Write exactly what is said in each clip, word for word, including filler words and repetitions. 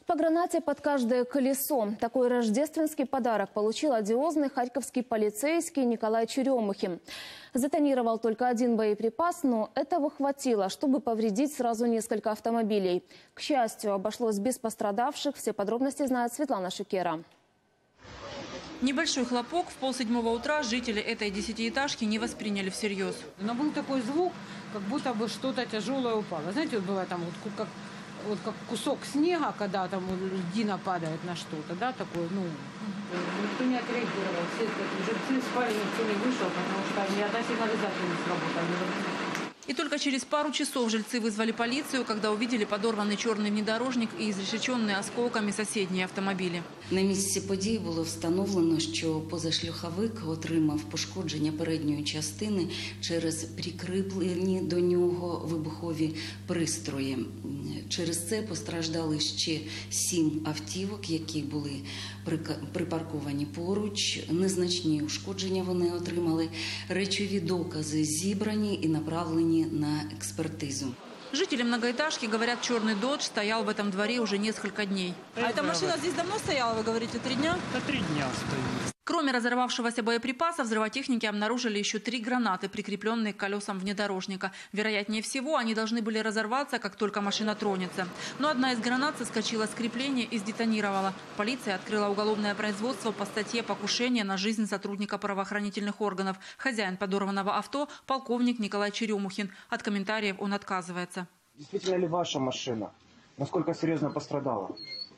По гранате под каждое колесо. Такой рождественский подарок получил одиозный харьковский полицейский Николай Черемухин. Затонировал только один боеприпас, но этого хватило, чтобы повредить сразу несколько автомобилей. К счастью, обошлось без пострадавших. Все подробности знает Светлана Шикера. Небольшой хлопок в полседьмого утра жители этой десятиэтажки не восприняли всерьез. Но был такой звук, как будто бы что-то тяжелое упало. Знаете, вот бывает там вот как, вот как кусок снега, когда там льдина падает на что-то, да, такой, ну, никто не отреагировал. Все жильцы спали, никто не вышел, потому что ни одна сигнализация не сработала. И только через пару часов жильцы вызвали полицию, когда увидели подорванный черный внедорожник і изрешеченные осколками соседние автомобили. На місці події було встановлено, що позашляховик отримав пошкодження передньої частини через прикріплені до нього вибухові пристрої. Через це постраждали ще сім автівок, які були припарковані поруч. Незначні ушкодження вони отримали. Речові докази зібрані і направлені на экспертизу. Жители многоэтажки говорят, черный «Додж» стоял в этом дворе уже несколько дней. А эта машина здесь давно стояла, вы говорите, три дня? Да, три дня стоит. Кроме разорвавшегося боеприпаса, взрывотехники обнаружили еще три гранаты, прикрепленные к колесам внедорожника. Вероятнее всего, они должны были разорваться, как только машина тронется. Но одна из гранат соскочила с крепления и сдетонировала. Полиция открыла уголовное производство по статье «Покушение на жизнь сотрудника правоохранительных органов». Хозяин подорванного авто – полковник Николай Черемухин. От комментариев он отказывается. Действительно ли ваша машина? Насколько серьезно пострадала?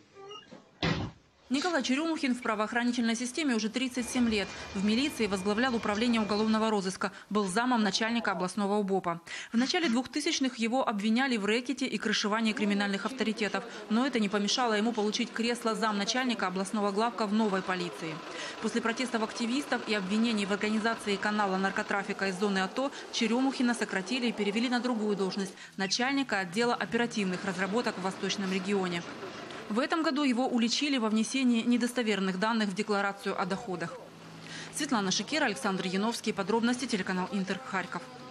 Николай Черемухин в правоохранительной системе уже тридцать семь лет. В милиции возглавлял управление уголовного розыска. Был замом начальника областного УБОПа. В начале двухтысячных его обвиняли в рэкете и крышевании криминальных авторитетов. Но это не помешало ему получить кресло замначальника областного главка в новой полиции. После протестов активистов и обвинений в организации канала наркотрафика из зоны АТО Черемухина сократили и перевели на другую должность – начальника отдела оперативных разработок в Восточном регионе. В этом году его уличили во внесении недостоверных данных в декларацию о доходах. Светлана Шикера, Александр Яновский. Подробности телеканал Интер, Харьков.